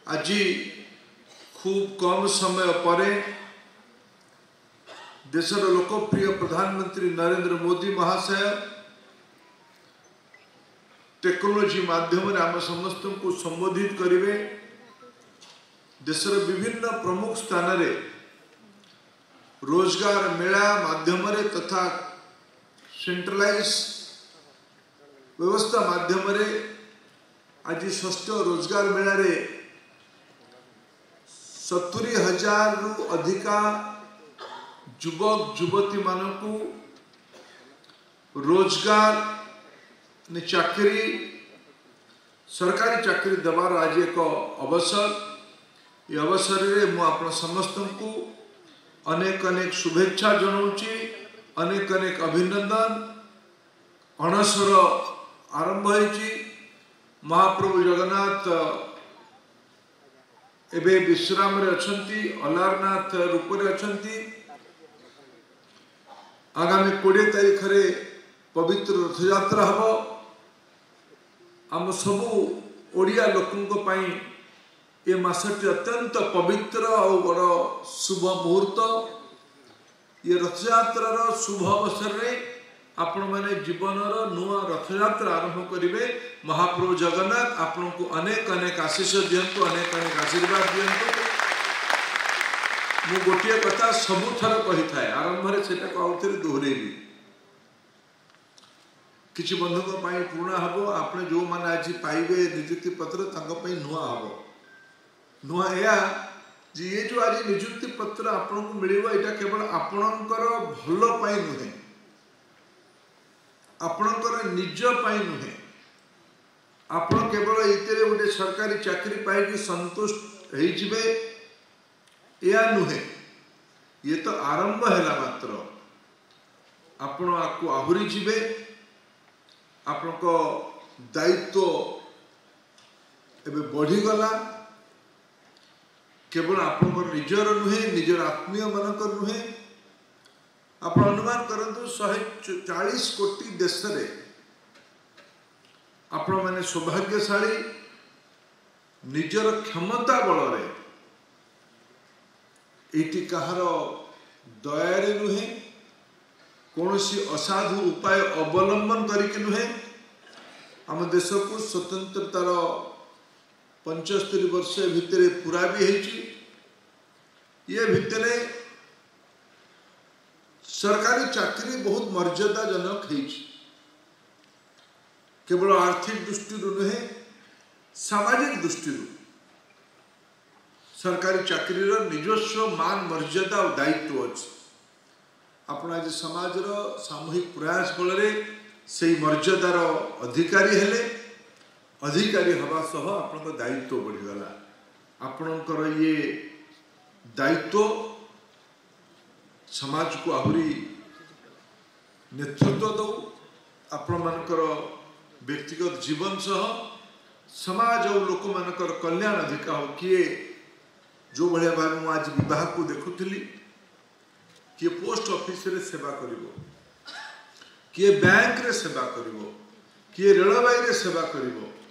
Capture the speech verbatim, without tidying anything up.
आज खूब कम समय पर देशर लोकप्रिय प्रधानमंत्री नरेंद्र मोदी महाशय टेक्नोलोजी माध्यम आम समस्त को संबोधित करेंगे। देशर विभिन्न प्रमुख स्थान रे रोजगार मेला माध्यम तथा सेंट्रलाइज व्यवस्था माध्यम आज षष्ठ रोजगार मेला रे सत्तरी हजार रु अधिका युवक युवती मानकु रोजगार ने चाकरी सरकारी चाकरी देवार आज एक अवसर। ये अवसर रे मु आपण समस्त को अनेक अनेक शुभेच्छा जनाऊँची, अनेक अनेक अभिनंदन। अणसर आरंभ होईची। महाप्रभु जगन्नाथ एबे विश्राम रे अछंती, अलारनाथ रूप रे अछंती। आगामी कोड़े तारीख रे पवित्र रथयात्रा हबो। आम सबू ओडिया लोकंको पई ये मासटी अत्यंत पवित्र और बड़ शुभ मुहूर्त। ये रथयात्रार शुभ अवसर रे आपण माने जीवनर नुआ रथयात्रा आरंभ करेंगे। महाप्रभु जगन्नाथ आपण को अनेक अनेक आशीष दियंतु, अनेक अनेक आशीर्वाद दियंतु। मु गोटे कथा सबुथर कही थाए, आरंभ रे सेटा को आउथरे दोहरेबी। किछि बंधुक पई पुराना हबो, आपने जो माने आज पाइबे नियुक्ति पत्र तांको पई नुआ हबो। नुआ या जे ये जो आज नियुक्ति पत्र आपण को मिलिबो, एटा केवल आपणकर भलो पई नुहे, आपणकर निज पई नुहे। आपण केवल इतरे गोटे सरकारी चाकरी पाई कि संतुष्ट हेई जिवे या नुहे। ये तो आरंभ हैला मात्र। आपण आकु आहुरी जिवे। आपण को दायित्व एबे बढ़ी गला। केवल आपनकर निजर नुहे, निजर आत्मीय मानकर नुहे। आप अनुमान करंतु एक सौ चालीस कोटी देश रे आपण माने सौभाग्यशाली। निजर क्षमता बल रे एटी कहार दयारे नुहे, कौनसी असाधु उपाय अवलंबन करके नुहे। आम देश को स्वतंत्रतार पंचस्तरी वर्ष भितर पूरा भी है। ये भितर सरकारी चाकरी बहुत मर्यादाजनक है। केवल आर्थिक दृष्टि नुहे, सामाजिक दृष्टि सरकारी चाकरी निजस्व मान मर्यादा और दायित्व अच्छे। आपण आज समाज सामूहिक प्रयास बल से मर्यादार अधिकारी हेले। अधिकारी हवा सह आपण दायित्व बढ़ीगला। आपणकर ये दायित्व समाज को आहुरी नेतृत्व दो। आपण मानकर व्यक्तिगत जीवन सह समाज और लोक मानकर कल्याण अधिका हो। किए जो भाया भाव मु आज विवाह को देखुली, किए पोस्ट ऑफिस रे सेवा करिवो, किए बैंक रे सेवा करिवो, किए रेलवाई रे सेवा करिवो,